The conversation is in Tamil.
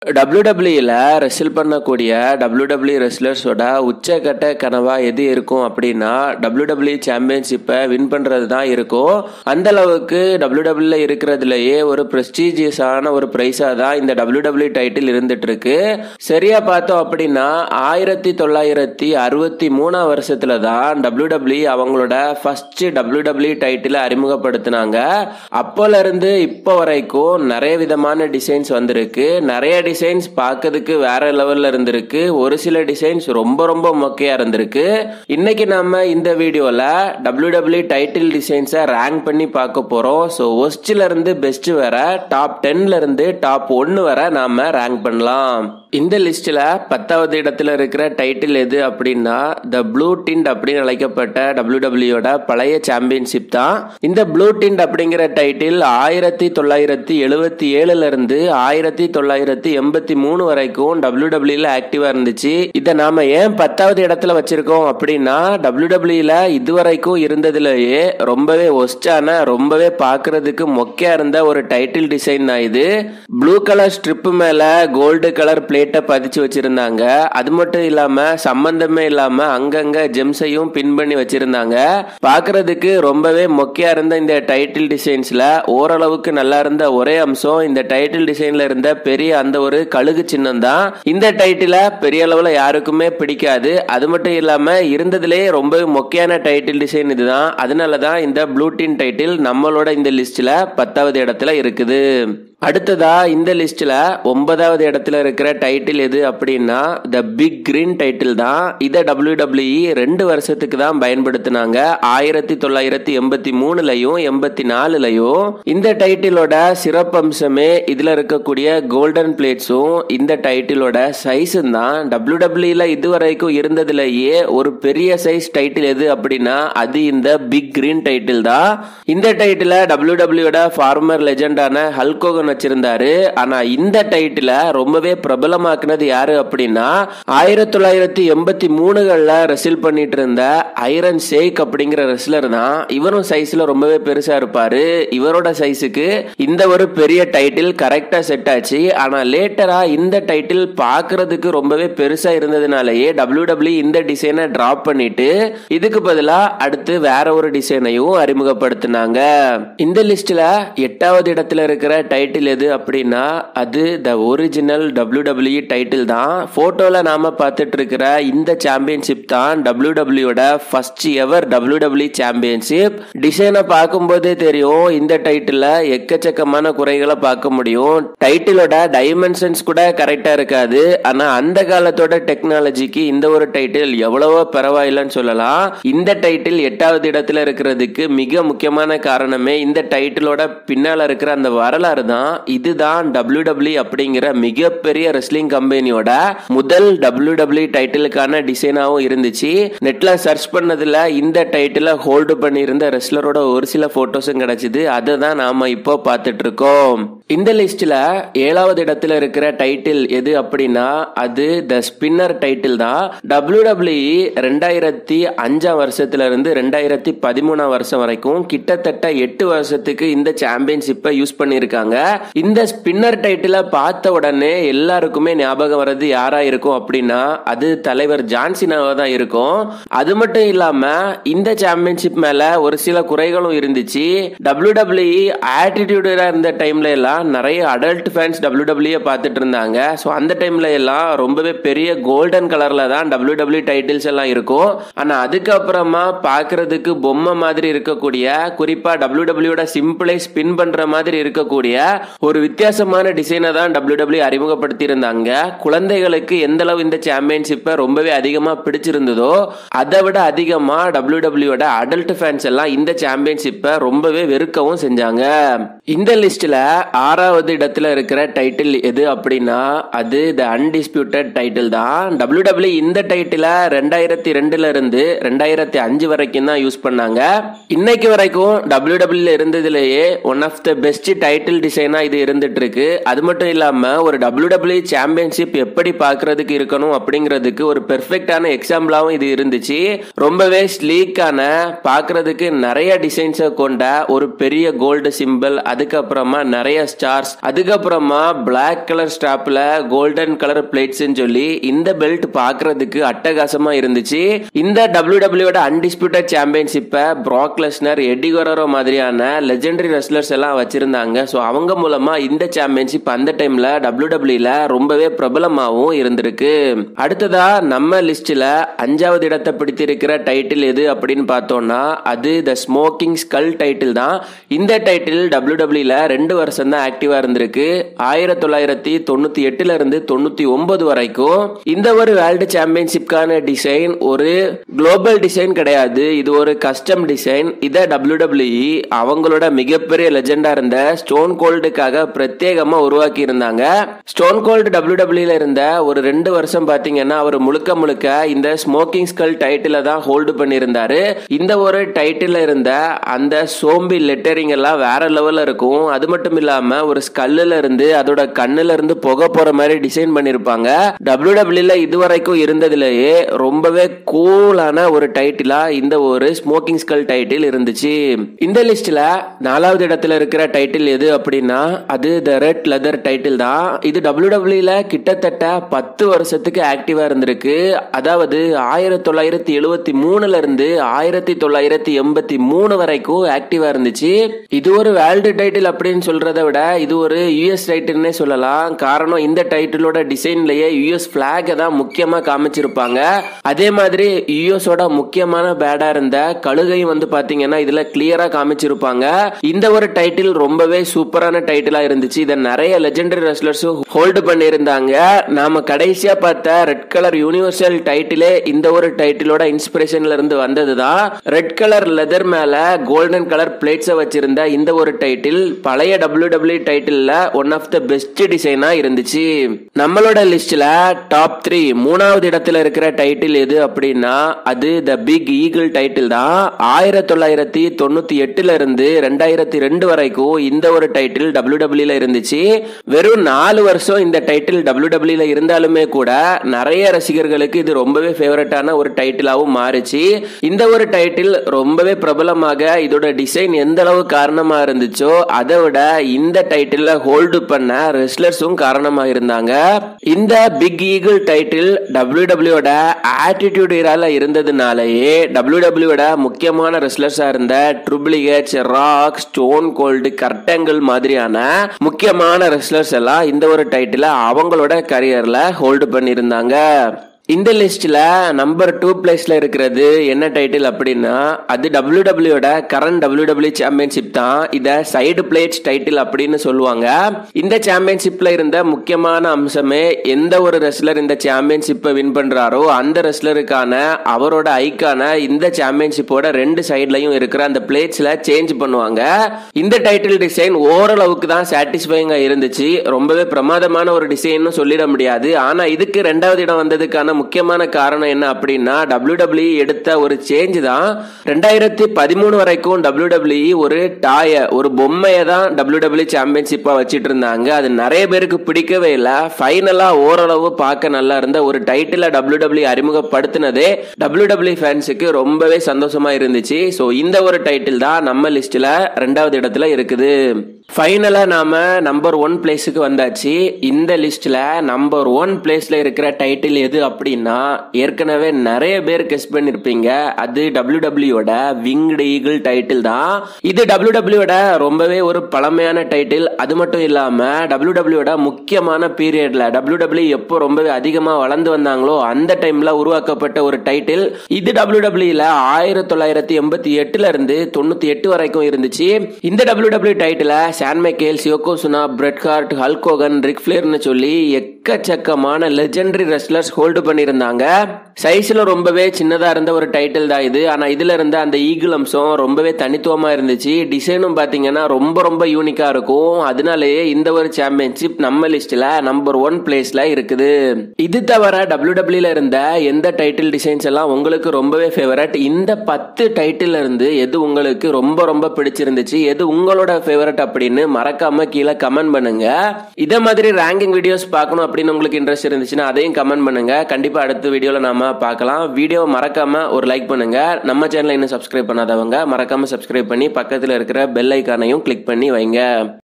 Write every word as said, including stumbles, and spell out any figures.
டபிள்யூ டபிள்யூ ல ரெஸ்ல் பண்ணக்கூடிய டபிள்யூ டபிள்யூ ரெஸ்லர்ஸோட உச்சக்கட்ட கனவா எது இருக்கும் அப்படின்னா டபிள்யூ டபிள்யூ சாம்பியன்ஷிப்பை வின் பண்றது தான் இருக்கும். அந்த அளவுக்கு டபிள்யூ டபிள்யூ ல இருக்கிறதுலயே ஒரு பிரஸ்டீஜியஸான ஒரு பிரைஸா தான் இந்த டபிள்யூ டபிள்யூ டைட்டில் இருந்துட்டு இருக்கு. சரியா பார்த்தோம் அப்படின்னா ஆயிரத்தி தொள்ளாயிரத்தி அறுபத்தி மூணாம் வருஷத்துல தான் டபிள்யூ டபிள்யூ அவங்களோட ஃபர்ஸ்ட் டபிள்யூ டபிள்யூ டைட்டில் அறிமுகப்படுத்தினாங்க. அப்போல இருந்து இப்போ வரைக்கும் நிறைய விதமான டிசைன்ஸ் வந்திருக்கு. நிறைய டிசைன்ஸ் பார்க்கிறதுக்கு வேற லெவல்ல இருந்திருக்கு. ஒரு சில டிசைன்ஸ் ரொம்ப ரொம்ப மொக்கையா இருந்திருக்கு. இன்னைக்கு நாம இந்த வீடியோல டபிள்யூ டபிள்யூ டைட்டில் டிசைன்ஸை ரேங்க் பண்ணி பார்க்க போறோம். ஸோ ஒஸ்ட்ல இருந்து பெஸ்ட் வர டாப் டென்ல இருந்து டாப் ஒன்னு வர நாம ரேங்க் பண்ணலாம். இந்த லிஸ்ட்ல பத்தாவது இடத்துல இருக்கிற டைட்டில் எது அப்படின்னா த ப்ளூ டிண்ட் அப்படின்னு அழைக்கப்பட்ட டபிள்யூ டபிள்யூட பழைய சாம்பியன்ஷிப் தான். இந்த ப்ளூ டிண்ட் அப்படிங்கிற டைட்டில் ஆயிரத்தி தொள்ளாயிரத்தி எழுபத்தி ஏழுல இருந்து ஆயிரத்தி தொள்ளாயிரத்தி எண்பத்தி மூணு வரைக்கும் டபிள்யூ டபிள்யூ ல ஆக்டிவா இருந்துச்சு. இதை நாம ஏன் பத்தாவது இடத்துல வச்சிருக்கோம் அப்படின்னா டபிள்யூ டபிள்யூ ல இதுவரைக்கும் இருந்ததுலயே ரொம்பவே ஒஸ்டான ரொம்பவே பாக்குறதுக்கு மொக்கையா இருந்த ஒரு டைட்டில் டிசைன் தான் இது. ப்ளூ கலர் ஸ்ட்ரிப் மேல கோல்டு கலர் பிளேட்டை பதிச்சு வச்சிருந்தாங்க. அது மட்டும் இல்லாம சம்பந்தமே இல்லாம அங்கங்க ஜெம்ஸையும் பின் பண்ணி வச்சிருந்தாங்க. பாக்குறதுக்கு ரொம்பவே மொக்கையா இருந்த இந்த டைட்டில் டிசைன்ஸ்ல ஓரளவுக்கு நல்லா இருந்த ஒரே அம்சம் இந்த டைட்டில் டிசைன்ல இருந்த பெரிய அந்த ஒரு கழுகு சின்னம் தான். இந்த டைட்டில பெரிய அளவுல யாருக்குமே பிடிக்காது. அது மட்டும் இல்லாம இருந்ததுலேயே ரொம்ப மொக்கையான டைட்டில் டிசைன் இதுதான். அதனாலதான் இந்த ப்ளூ டின் டைட்டில் நம்மளோட இந்த லிஸ்ட்ல பத்தாவது இடத்துல இருக்குது. அடுத்ததா இந்த லிஸ்ட்ல ஒன்பதாவது இடத்துல இருக்கிற டைட்டில் எது அப்படின்னா த பிக் கிரீன் டைட்டில் தான். இதை டபிள்யூ டபிள்யூ ரெண்டு வருஷத்துக்கு தான் பயன்படுத்தினாங்க. ஆயிரத்தி தொள்ளாயிரத்தி எண்பத்தி மூணுலயும் எண்பத்தி நாலுலயும் இந்த டைட்டிலோட சிறப்பம்சமே இதுல இருக்கக்கூடிய கோல்டன் பிளேட்ஸும் இந்த டைட்டிலோட சைஸும் தான். டபிள்யூ டபிள்யூ ல இதுவரைக்கும் இருந்ததுலயே ஒரு பெரிய சைஸ் டைட்டில் எது அப்படின்னா அது இந்த பிக் கிரீன் டைட்டில் தான். இந்த டைட்டில டபிள்யூ டபிள்யூட ஃபார்மர் லெஜெண்டான ஹல்க் ஹோகன் வச்சிருந்தாரு. ஆனா இந்த டைட்டில ரொம்பவே பிரபலமாக்குனது யாரு அப்படின்னா ஆயிரத்தி தொள்ளாயிரத்தி எண்பத்தி மூணுகள்ல ரெஸ்ல் பண்ணிட்டு இருந்த ஐரன் ஷேக் அப்படிங்கிற ரெஸ்லர் தான். இவரும் சைஸ்ல ரொம்பவே பெருசா இருப்பாரு. இவரோட சைஸுக்கு இந்த ஒரு பெரிய டைட்டில் கரெக்டா செட் ஆச்சு. ஆனா லேட்டரா இந்த டைட்டில் பாக்குறதுக்கு ரொம்பவே பெருசா இருந்ததுனாலயே டபிள்யூ டபிள்யூ இந்த டிசைனை டிராப் பண்ணிட்டு இதுக்கு பதிலா அடுத்து வேற ஒரு டிசைனையும் அறிமுகப்படுத்தினாங்க. இந்த லிஸ்ட்ல எட்டாவது இடத்துல இருக்கிற டைட்டில் எது அப்படின்னா அது the original W W title தான். போட்டோல நாம பார்த்துட்டு இருக்கிற இந்த சாம்பியன்ஷிப் தான் டபிள்யூ டபிள்யூட first ever W W championship. டிசைனை பார்க்கும்போதே தெரியும் இந்த டைட்டில் எக்கச்சக்கமான குறைகளை பார்க்க முடியும். டைட்டிலோட டைமென்ஷன்ஸ் கூட கரெக்டா இருக்காது. ஆனா அந்த காலத்தோட டெக்னாலஜிக்கு இந்த ஒரு டைட்டில் எவ்வளவோ பரவாயில்லைன்னு சொல்லலாம். இந்த டைட்டில் எட்டாவது இடத்துல இருக்கிறதுக்கு மிக முக்கியமான காரணமே இந்த டைட்டிலோட பின்னால இருக்கிற அந்த வரலாறு தான். இதுதான் டபிள்யூ டபிள்யூ அப்படிங்கிற மிகப்பெரிய ரெஸ்லிங் கம்பெனியோட முதல் டபிள்யூ டபிள்யூ டைட்டிலுக்கான டிசைனாவும் இருந்துச்சு. நெட்ல சர்ச் பண்ணதுல இந்த டைட்டில ஹோல்டு பண்ணியிருந்த ரெஸ்லரோட ஒரு சில போட்டோஸும் கிடைச்சது. அதை தான் நாம இப்போ பார்த்துட்டு இருக்கோம். இந்த லிஸ்ட்ல ஏழாவது இடத்துல இருக்கிற டைட்டில் எது அப்படின்னா அது த ஸ்பின்னர் டைட்டில் தான். டபிள்யூ டபிள்யூ ரெண்டாயிரத்தி அஞ்சாம் வருஷத்துல இருந்து ரெண்டாயிரத்தி பதிமூணாம் வருஷம் வரைக்கும் கிட்டத்தட்ட எட்டு வருஷத்துக்கு இந்த சாம்பியன்ஷிப்பை யூஸ் பண்ணிருக்காங்க. இந்த ஸ்பின்னர் டைட்டில பார்த்த உடனே எல்லாருக்குமே ஞாபகம் வர்றது யாரா இருக்கும் அப்படின்னா அது தலைவர் ஜான்சினாவா தான் இருக்கும். அது மட்டும் இல்லாம இந்த சாம்பியன்ஷிப் மேல ஒரு சில குறைகளும் இருந்துச்சு. டபிள்யூ டபிள்யூ ஆட்டிடியூடா இருந்த டைம்ல எல்லாம் நிறைய அடல்ட் ஃபேன்ஸ் டபிள்யூ டபிள்யூ பார்த்துட்டு இருந்தாங்க. ஸோ அந்த டைம்ல எல்லாம் ரொம்பவே பெரிய கோல்டன் கலர்ல தான் டபிள்யூ டபிள்யூ டைட்டில்ஸ் எல்லாம் இருக்கும். ஆனா அதுக்கப்புறமா பாக்குறதுக்கு பொம்மை மாதிரி இருக்கக்கூடிய குறிப்பா டபிள்யூ டபிள்யூட சிம்பிளை ஸ்பின் பண்ற மாதிரி இருக்கக்கூடிய ஒரு வித்தியாசமான டிசைனை தான் டபிள்யூ டபிள்யூ அறிமுகப்படுத்தி இருந்தாங்க. குழந்தைகளுக்கு எந்த அளவு இந்த சாம்பியன்ஷிப்பை ரொம்பவே அதிகமா பிடிச்சிருந்ததோ அதை விட அதிகமா டபிள்யூ டபிள்யூட அடல்ட் ஃபேன்ஸ் எல்லாம் இந்த சாம்பியன்ஷிப்பை ரொம்பவே வெறுக்கவும் செஞ்சாங்க. இந்த லிஸ்ட்ல ஆறாவது இடத்துல இருக்கிற டைட்டில் எது அப்படின்னா அது த அன்டிஸ்பியூட்டட் டைட்டில் தான். டபிள்யூ டபிள்யூ இந்த டைட்டில ரெண்டாயிரத்தி ரெண்டுல இருந்து ரெண்டாயிரத்தி அஞ்சு வரைக்கும் தான் யூஸ் பண்ணாங்க. இன்னைக்கு வரைக்கும் டபிள்யூ டபிள்யூ இருந்ததுலேயே one of the best title டிசைனா இது இருந்துட்டு இருக்கு. அது மட்டும் இல்லாம ஒரு டபிள்யூ டபிள்யூ சாம்பியன்ஷிப் எப்படி பாக்குறதுக்கு இருக்கணும் அப்படிங்கிறதுக்கு ஒரு பெர்ஃபெக்டான எக்ஸாம்பிளாவும் இது இருந்துச்சு. ரொம்பவே ஸ்லீக்கான பாக்குறதுக்கு நிறைய டிசைன்ஸை கொண்ட ஒரு பெரிய கோல்டு சிம்பிள், அதுக்கப்புறமா நிறைய ஸ்டார்ஸ், அதுக்கப்புறமா பிளாக் கலர் ஸ்டாப்ல கோல்டன் கலர் பிளேட்ஸ் சொல்லி இந்த பெல்ட் பாக்குறதுக்கு அட்டகாசமா இருந்துச்சு. இந்த டபிள்யூ டபிள்யூ அன்டிஸ்பியூட்டட் சாம்பியன்ஷிப்பை பிராக் லெஸ்னர், எடி குரரோ மாதிரியான லெஜெண்டரி ரெஸ்லர்ஸ் எல்லாம் வச்சிருந்தாங்க. சோ அவங்க மூலமா இந்த சாம்பியன்ஷிப் அந்த டைம்ல டபிள்யூ டபிள்யூ ல ரொம்பவே பிரபலமாவும் இருந்திருக்கு. அடுத்ததா நம்ம லிஸ்ட்ல அஞ்சாவது இடத்தை பிடித்திருக்கிற டைட்டில் எது அப்படின்னு பார்த்தோம்னா அது த ஸ்மோக்கிங் ஸ்கல் டைட்டில் தான். இந்த டைட்டில் டபிள்யூ டபிள்யூ ல ரெண்டு வருஷம் தான் ஆக்டிவா இருந்திருக்கு. ஆயிரத்தி தொள்ளாயிரத்தி தொண்ணூத்தி எட்டுல இருந்து தொண்ணூத்தி ஒன்பது வரைக்கும். இந்த ஒரு வேர்ல்டு சாம்பியன்ஷிப்கான டிசைன் ஒரு குளோபல் டிசைன் கிடையாது, இது ஒரு கஸ்டம் டிசைன். இத டபிள்யூ டபிள்யூ அவங்களோட மிகப்பெரிய லெஜெண்டா இருந்த ஸ்டோன் கோல்டுக்காக பிரத்யேகமா உருவாக்கி இருந்தாங்க. ஸ்டோன் கோல்டு டபிள்யூ டபிள்யூ ல இருந்த ஒரு ரெண்டு வருஷம் பாத்தீங்கன்னா அவர் முழுக்க முழுக்க இந்த ஸ்மோக்கிங் ஸ்கல் டைட்டில தான் ஹோல்டு பண்ணியிருந்தாரு. இந்த ஒரு டைட்டில் இருந்த அந்த சோம்பி லெட்டரிங் எல்லாம் வேற லெவல்ல இருக்கும். அது மட்டும் இல்லாம ஒரு ஸ்கல்லுல இருந்து அதோட கண்ணுல இருந்து புகை போற மாதிரி டிசைன் பண்ணிருப்பாங்க. டபிள்யூ டபிள்யூ ல இதுவரைக்கும் இருந்ததுலயே ரொம்பவே கூலான ஒரு டைட்டிலா இந்த ஒரு ஸ்மோக்கிங் ஸ்கல் டைட்டில் இருந்துச்சு. இந்த லிஸ்ட்ல நாலாவது இடத்துல இருக்கிற டைட்டில் எது அப்படின்னா அது த ரெட் லெதர் டைட்டில் தான். இது டபிள்யூ டபிள்யூ ல கிட்டத்தட்ட பத்து வருஷத்துக்கு ஆக்டிவா இருந்திருக்கு. அதாவது ஆயிரத்தி தொள்ளாயிரத்தி எழுபத்தி மூணுல இருந்து ஆயிரத்தி தொள்ளாயிரத்தி எண்பத்தி மூணு வரைக்கும் ஆக்டிவா இருந்துச்சு. இது ஒரு வேர்ல்டு டைட்டில் அப்படின்னு சொல்றதை விட இது ஒரு யூஎஸ் டைட்டில்னே சொல்லலாம். காரணம் இந்த டைட்டிலோட டிசைன்லயே யூஎஸ் பிளாக் தான் முக்கியமா காமிச்சிருப்பாங்க. அதே மாதிரி யூஎஸ் ஓட முக்கியமான பேடா இருந்த கழுகை வந்து பாத்தீங்கன்னா இதுல கிளியரா காமிச்சிருப்பாங்க. இந்த ஒரு டைட்டில் ரொம்பவே சூப்பரான டைட்டிலா இருந்துச்சு. இதை நிறைய லெஜெண்டரி ரெஸ்லர்ஸ் ஹோல்டு பண்ணியிருந்தாங்க. நாம கடைசியா பார்த்த ரெட் கலர் யூனிவர்சல் டைட்டிலே இந்த ஒரு டைட்டிலோட இன்ஸ்பிரேஷன்ல இருந்து வந்ததுதான். ரெட் கலர் லெதர் மேல கோல்டன் கலர் பிளேட்ஸ் வச்சிருந்த இந்த ஒரு டைட்டில் பழைய டபிள்யூ டபிள்யூ டைட்டில்ல ஒன் ஆஃப் த பெஸ்ட் டிசைனா இருந்துச்சு. நம்மளோட லிஸ்ட்ல டாப் த்ரீ மூணாவது இடத்துல இருக்கிற டைட்டில் எது அப்படின்னா அது த பிக் ஈகிள் டைட்டில் தான். ஆயிரத்தி தொள்ளாயிரத்தி தொண்ணூத்தி எட்டுல இருந்து ரெண்டாயிரத்தி ரெண்டு வரைக்கும் இந்த ஒரு டைட்டில் டபிள்யூ டபிள்யூ ல இருந்துச்சு. வெறும் நாலு வருஷம் இந்த டைட்டில் டபிள்யூ டபிள்யூ ல இருந்தாலுமே கூட நிறைய ரசிகர்களுக்கு இது ரொம்பவே ஃபேவரட்டான ஒரு டைட்டிலாவும் மாறிச்சு. இந்த ஒரு டைட்டில் ரொம்பவே பிரபலமாக இதோட டிசைன் எந்த அளவு காரணமா இருந்துச்சோ அதை விட இந்த டைட்டில் ஹோல்டு பண்ண ரெஸ்லர்ஸும் காரணமா இருந்தாங்க. இந்த big eagle title W W attitude ஏரால இருந்ததுனாலேயே டபிள்யூ டபிள்யூ முக்கியமான ரெஸ்லர்ஸா இருந்த triple H, Rock, Stone Cold, Kurt Angle மாதிரியான முக்கியமான ரெஸ்லர்ஸ் எல்லாம் இந்த ஒரு டைட்டில அவங்களோட கரியர்ல ஹோல்டு பண்ணியிருந்தாங்க. இந்த லிஸ்ட்ல நம்பர் டூ பிளேஸ்ல இருக்கிறது என்ன டைட்டில் அப்படின்னா அது W W current W W championship தான். இத சைடு பிளேட்ஸ் டைட்டில் அப்படின்னு சொல்லுவாங்க. இந்த சாம்பியன்ஷிப்ல இருந்த முக்கியமான அம்சமே எந்த ஒரு ரெஸ்லர் இந்த சாம்பியன்ஷிப்பை வின் பண்றாரோ அந்த ரெஸ்லருக்கான அவரோட ஐக்கான இந்த சாம்பியன்ஷிப்போட ரெண்டு சைட்லயும் இருக்கிற அந்த பிளேட்ஸ்ல சேஞ்ச் பண்ணுவாங்க. இந்த டைட்டில் டிசைன் ஓரளவுக்கு தான் சாட்டிஸ்ஃபைங்கா இருந்துச்சு. ரொம்பவே பிரமாதமான ஒரு டிசைன் சொல்லிட முடியாது. ஆனா இதுக்கு ரெண்டாவது இடம் வந்ததுக்கான முக்கியமான காரணம் என்ன அப்படின்னா டபிள்யூ டபிள்யூ எடுத்த ஒரு சேஞ்ச் தான். ரெண்டாயிரத்தி பதிமூணு வரைக்கும் டபிள்யூ டபிள்யூ ஒரு டாய ஒரு பொம்மையை தான் டபிள்யூ டபிள்யூ சாம்பியன்ஷிப்பா வச்சிட்டு இருந்தாங்க. அது நிறைய பேருக்கு பிடிக்கவே இல்லை. ஃபைனலா ஓரளவு பார்க்க நல்லா இருந்த ஒரு டைட்டில டபிள்யூ டபிள்யூ அறிமுகப்படுத்தினதே டபிள்யூ டபிள்யூ ஃபேன்ஸுக்கு ரொம்பவே சந்தோஷமா இருந்துச்சு. ஸோ இந்த ஒரு டைட்டில் தான் நம்ம லிஸ்ட்ல ரெண்டாவது இடத்துல இருக்குது. ஃபைனலா நாம நம்பர் ஒன் பிளேஸுக்கு வந்தாச்சு. இந்த லிஸ்ட்ல நம்பர் ஒன் பிளேஸ்ல இருக்கிற டைட்டில் எது அப்படின்னா ஏற்கனவே நிறைய பேர் கெஸ் பண்ணிருப்பீங்க. அது W W winged eagle title தான். இது டபிள்யூ டபிள்யூ ரொம்பவே ஒரு பழமையான டைட்டில். அது மட்டும் இல்லாம டபிள்யூ டபிள்யூ முக்கியமான பீரியட்ல டபிள்யூ டபிள்யூ எப்போ ரொம்பவே அதிகமா வளர்ந்து வந்தாங்களோ அந்த டைம்ல உருவாக்கப்பட்ட ஒரு டைட்டில். இது டபிள்யூ டபிள்யூ ஆயிரத்தி தொள்ளாயிரத்தி எண்பத்தி எட்டுல இருந்து தொண்ணூத்தி எட்டு வரைக்கும் இருந்துச்சு. இந்த டபிள்யூ டபிள்யூ டைட்டில Shawn Michaels, Yokozuna, Bret Hart, Hulk Hogan, Ric ஃபிளேர்னு சொல்லி எக்கச்சக்கமான லெஜெண்டரி ரெஸ்லர்ஸ் ஹோல்டு பண்ணியிருந்தாங்க. சைஸ்ல ரொம்பவே சின்னதா இருந்த ஒரு டைட்டில் தான் இது. ஆனா இதுல இருந்த அந்த ஈகிள் அம்சம் ரொம்பவே தனித்துவமா இருந்துச்சு. டிசைனும் பாத்தீங்கன்னா ரொம்ப ரொம்ப யூனிக்கா இருக்கும். அதனாலேயே இந்த ஒரு சாம்பியன்ஷிப் நம்ம லிஸ்ட்ல நம்பர் ஒன் பிளேஸ்ல இருக்குது. இது தவிர டபிள்யூ டபிள்யூ இருந்த எந்த டைட்டில் டிசைன்ஸ் எல்லாம் உங்களுக்கு ரொம்பவே ஃபேவரட்? இந்த பத்து டைட்டில் இருந்து எது உங்களுக்கு ரொம்ப ரொம்ப பிடிச்சிருந்துச்சு, எது உங்களோட ஃபேவரட் அப்படின்னு மறக்காம கீழே கமெண்ட் பண்ணுங்க. இதே மாதிரி ரேங்கிங் வீடியோஸ் பார்க்கணும் அப்படின்னு உங்களுக்கு இன்ட்ரெஸ்ட் இருந்துச்சுன்னா அதையும் கமெண்ட் பண்ணுங்க. கண்டிப்பா அடுத்த வீடியோல நாம பார்க்கலாம். வீடியோ மறக்காம ஒரு லைக் பண்ணுங்க. நம்ம சேனலை இன்னும் சப்ஸ்கிரைப் பண்ணாதவங்க மறக்காம சப்ஸ்கிரைப் பண்ணி பக்கத்துல இருக்கிற பெல் ஐகானையும் கிளிக் பண்ணி வைங்க.